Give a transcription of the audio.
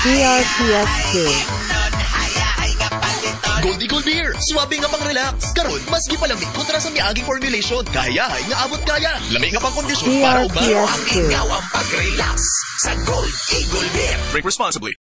PRPS2. Gold Eagle Beer, swabe nga pang relax. Karon, mas gipalamig kontra sa miaging formulation. Kaya, nga abot kaya. Lamig nga pang kondisyon para ugma. PRPS2. Ikaw ang pag-relax sa Gold Eagle Beer. Drink responsibly.